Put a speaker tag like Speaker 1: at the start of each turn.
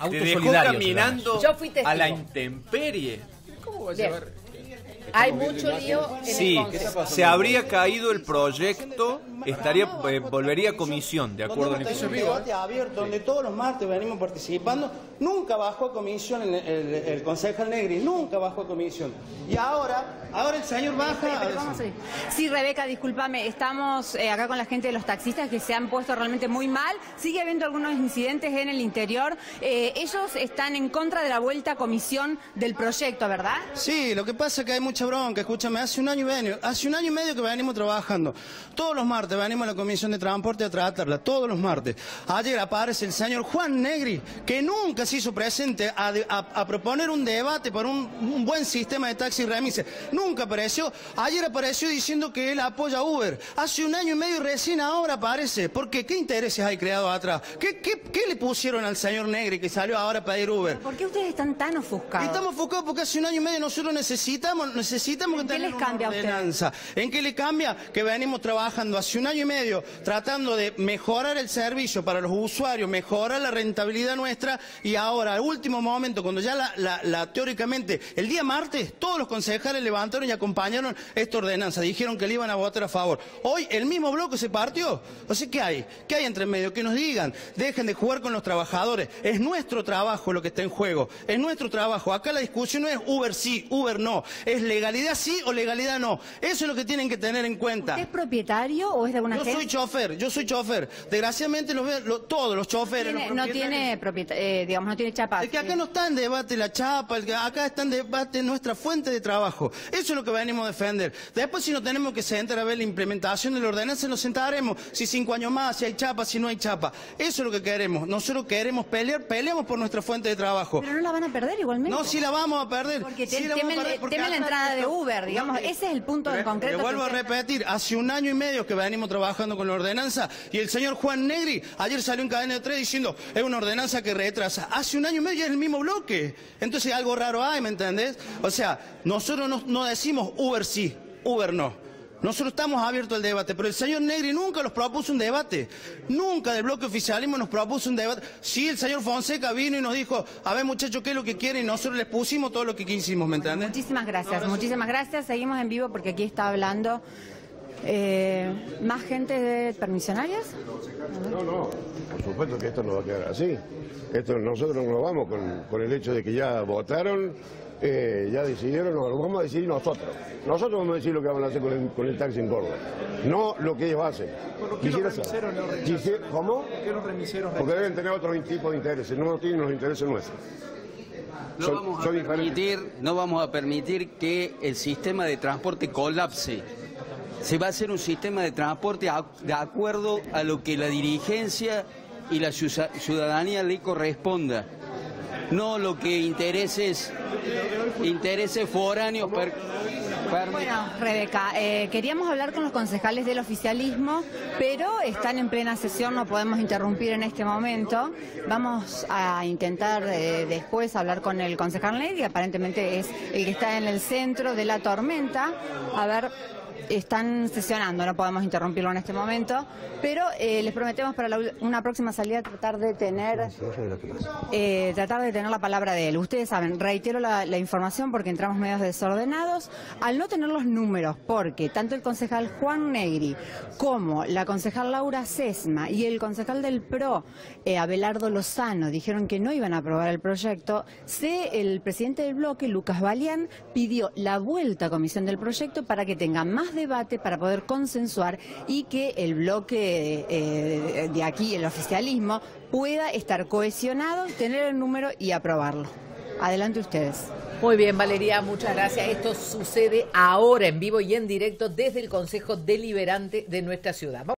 Speaker 1: auto
Speaker 2: Te dejó
Speaker 1: solidario.
Speaker 2: caminando
Speaker 3: Yo fui testigo.
Speaker 2: a la intemperie. ¿Cómo va a
Speaker 3: Bien.
Speaker 2: llevar?
Speaker 3: Hay mucho lío en
Speaker 2: Sí,
Speaker 3: el Consejo.
Speaker 2: se habría caído el proyecto, volvería a comisión, de acuerdo al
Speaker 4: Tenemos un debate abierto donde todos los martes venimos participando. Nunca bajó a comisión el concejal Negri, nunca bajó a comisión. Y ahora el señor baja.
Speaker 5: Pero vamos a ir. Sí, Rebeca, discúlpame, estamos acá con la gente de los taxistas que se han puesto realmente muy mal. Sigue habiendo algunos incidentes en el interior. Ellos están en contra de la vuelta a comisión del proyecto, ¿verdad?
Speaker 4: Sí, lo que pasa es que hay mucha bronca. Escúchame, hace un año y medio que venimos trabajando. Todos los martes venimos a la Comisión de Transporte a tratarla, todos los martes. Ayer aparece el señor Juan Negri, que nunca se hizo presente a proponer un debate por un buen sistema de taxi remise. Nunca apareció. Ayer apareció diciendo que él apoya a Uber. Hace un año y medio y recién ahora aparece. ¿Por qué? ¿Qué intereses hay creado atrás? ¿Qué le pusieron al señor Negri que salió ahora a pedir Uber?
Speaker 5: ¿Por qué ustedes están tan ofuscados?
Speaker 4: Estamos enfocados porque hace un año y medio nosotros necesitamos que
Speaker 5: ¿Qué les cambia a ustedes?
Speaker 4: ordenanza. ¿En qué le cambia? Que venimos trabajando hace un año y medio tratando de mejorar el servicio para los usuarios, mejorar la rentabilidad nuestra, y ahora, al último momento, cuando ya teóricamente, el día martes, todos los concejales levantaron y acompañaron esta ordenanza, dijeron que le iban a votar a favor. Hoy el mismo bloque se partió. O sea, ¿qué hay? ¿Qué hay entre medio? Que nos digan, dejen de jugar con los trabajadores. Es nuestro trabajo lo que está en juego, es nuestro trabajo. Acá la discusión no es Uber sí, Uber no, es legalidad sí o legalidad no. Eso es lo que tienen que tener en cuenta.
Speaker 5: ¿Usted es propietario o es de alguna
Speaker 4: Yo soy chofer. Desgraciadamente todos los choferes.
Speaker 5: No tiene digamos, no tiene chapa.
Speaker 4: Es que acá no está en debate la chapa, acá está en debate nuestra fuente de trabajo. Eso es lo que venimos a defender. Después, si no tenemos que sentar a ver la implementación de la ordenanza, nos sentaremos. Si 5 años más, si hay chapa, si no hay chapa. Eso es lo que queremos. Nosotros queremos peleamos por nuestra fuente de trabajo.
Speaker 5: Pero no la van a perder igualmente.
Speaker 4: No, sí la vamos a perder.
Speaker 5: Porque
Speaker 4: sí la vamos a perder,
Speaker 5: temen la entrada de Uber, digamos. Ese es el punto en concreto.
Speaker 4: Le vuelvo a repetir, hace un año y medio que venimos trabajando con la ordenanza y el señor Juan Negri ayer salió en Cadena de 3 diciendo es una ordenanza que retrasa. Hace un año y medio es el mismo bloque. Entonces algo raro hay, ¿me entendés? O sea, nosotros no decimos Uber sí, Uber no. Nosotros estamos abiertos al debate, pero el señor Negri nunca nos propuso un debate. Nunca del bloque oficialismo nos propuso un debate. Sí, el señor Fonseca vino y nos dijo, a ver muchachos, ¿qué es lo que quieren? Y nosotros les pusimos todo lo que quisimos, ¿me entiendes?
Speaker 5: Muchísimas gracias, muchísimas gracias. Seguimos en vivo porque aquí está hablando más gente de permisionarias.
Speaker 6: No, por supuesto que esto no va a quedar así. Nosotros no vamos con el hecho de que ya votaron, ya decidieron, lo vamos a decidir nosotros. Nosotros vamos a decir lo que vamos a hacer con el taxi en Córdoba, no lo que ellos hacen. ¿Cómo?
Speaker 7: ¿Por qué los remiseros?
Speaker 6: Porque deben tener otro tipo de intereses, no tienen los intereses nuestros.
Speaker 8: No vamos a permitir que el sistema de transporte colapse. Se va a hacer un sistema de transporte de acuerdo a lo que la dirigencia y la ciudadanía le corresponda. No lo que intereses foráneos.
Speaker 5: Bueno, Rebeca, queríamos hablar con los concejales del oficialismo, pero están en plena sesión, no podemos interrumpir en este momento. Vamos a intentar después hablar con el concejal Negri, aparentemente es el que está en el centro de la tormenta. A ver, están sesionando, no podemos interrumpirlo en este momento, pero les prometemos para una próxima salida tratar de tener la palabra de él. Ustedes saben, reitero la información porque entramos medios desordenados, al no tener los números, porque tanto el concejal Juan Negri como la concejal Laura Sesma y el concejal del PRO, Abelardo Lozano, dijeron que no iban a aprobar el proyecto, el presidente del bloque, Lucas Balián, pidió la vuelta a comisión del proyecto para que tenga más debate, para poder consensuar y que el bloque de aquí, el oficialismo, pueda estar cohesionado, tener el número y aprobarlo. Adelante ustedes.
Speaker 3: Muy bien, Valeria, muchas gracias. Esto sucede ahora en vivo y en directo desde el Consejo Deliberante de nuestra ciudad.